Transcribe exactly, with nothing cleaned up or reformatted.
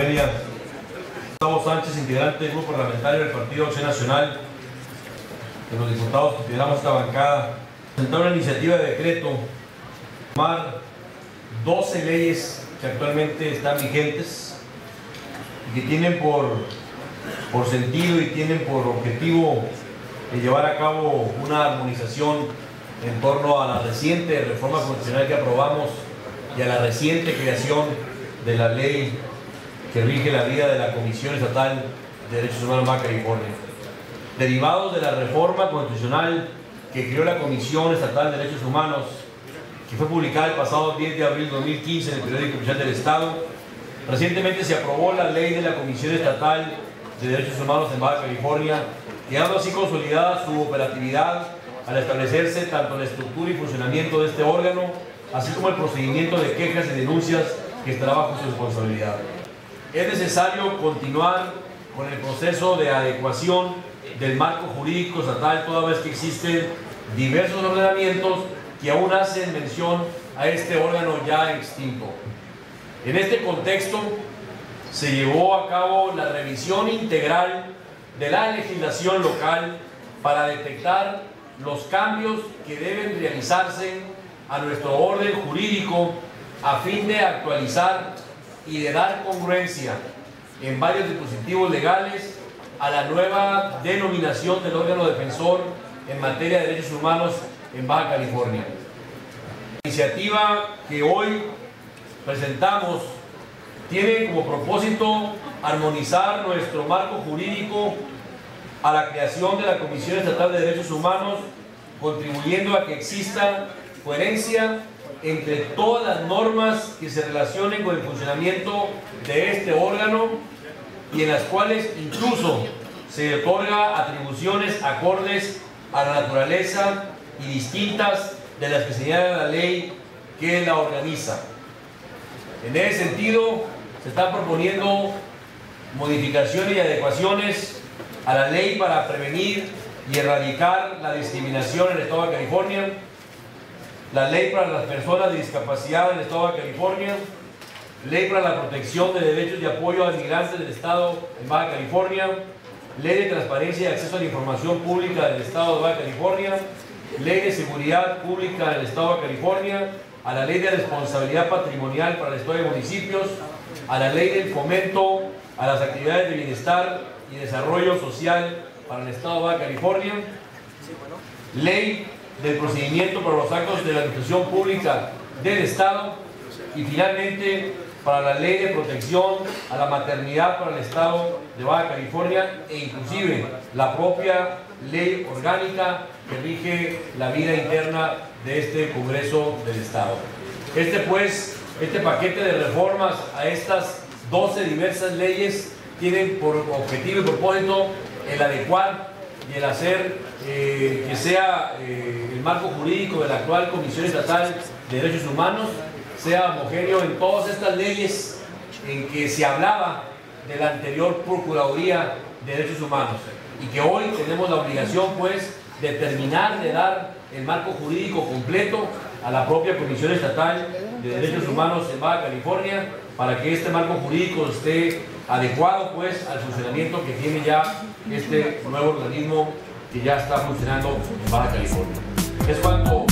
Feria. Gustavo Sánchez, integrante del Grupo Parlamentario del Partido Acción Nacional, de los diputados que integramos esta bancada, presentó una iniciativa de decreto tomar doce leyes que actualmente están vigentes y que tienen por, por sentido y tienen por objetivo de llevar a cabo una armonización en torno a la reciente reforma constitucional que aprobamos y a la reciente creación de la ley que rige la vida de la Comisión Estatal de Derechos Humanos de Baja California. Derivados de la reforma constitucional que creó la Comisión Estatal de Derechos Humanos, que fue publicada el pasado diez de abril de dos mil quince en el Periódico Oficial del Estado, recientemente se aprobó la ley de la Comisión Estatal de Derechos Humanos en Baja California, quedando así consolidada su operatividad al establecerse tanto la estructura y funcionamiento de este órgano, así como el procedimiento de quejas y denuncias que estará bajo su responsabilidad. Es necesario continuar con el proceso de adecuación del marco jurídico estatal, toda vez que existen diversos ordenamientos que aún hacen mención a este órgano ya extinto. En este contexto se llevó a cabo la revisión integral de la legislación local para detectar los cambios que deben realizarse a nuestro orden jurídico a fin de actualizar y de dar congruencia en varios dispositivos legales a la nueva denominación del órgano defensor en materia de derechos humanos en Baja California. La iniciativa que hoy presentamos tiene como propósito armonizar nuestro marco jurídico a la creación de la Comisión Estatal de Derechos Humanos, contribuyendo a que exista coherencia entre todas las normas que se relacionen con el funcionamiento de este órgano y en las cuales incluso se otorga atribuciones acordes a la naturaleza y distintas de las que señala la ley que la organiza. En ese sentido, se están proponiendo modificaciones y adecuaciones a la ley para prevenir y erradicar la discriminación en el Estado de California, la ley para las personas de discapacidad en el Estado de California, ley para la protección de derechos y apoyo a migrantes del Estado en Baja California, ley de transparencia y acceso a la información pública del Estado de Baja California, ley de seguridad pública del Estado de California, a la ley de responsabilidad patrimonial para el Estado y municipios, a la ley del fomento a las actividades de bienestar y desarrollo social para el Estado de Baja California, ley del procedimiento para los actos de la administración pública del Estado y finalmente para la ley de protección a la maternidad para el Estado de Baja California e inclusive la propia ley orgánica que rige la vida interna de este Congreso del Estado. Este pues, este paquete de reformas a estas doce diversas leyes tienen por objetivo y propósito el adecuar y el hacer eh, que sea eh, el marco jurídico de la actual Comisión Estatal de Derechos Humanos sea homogéneo en todas estas leyes en que se hablaba de la anterior Procuraduría de Derechos Humanos y que hoy tenemos la obligación pues de terminar de dar el marco jurídico completo a la propia Comisión Estatal de Derechos Humanos en Baja California para que este marco jurídico esté adecuado pues al funcionamiento que tiene ya este nuevo organismo que ya está funcionando en Baja California. Es cuanto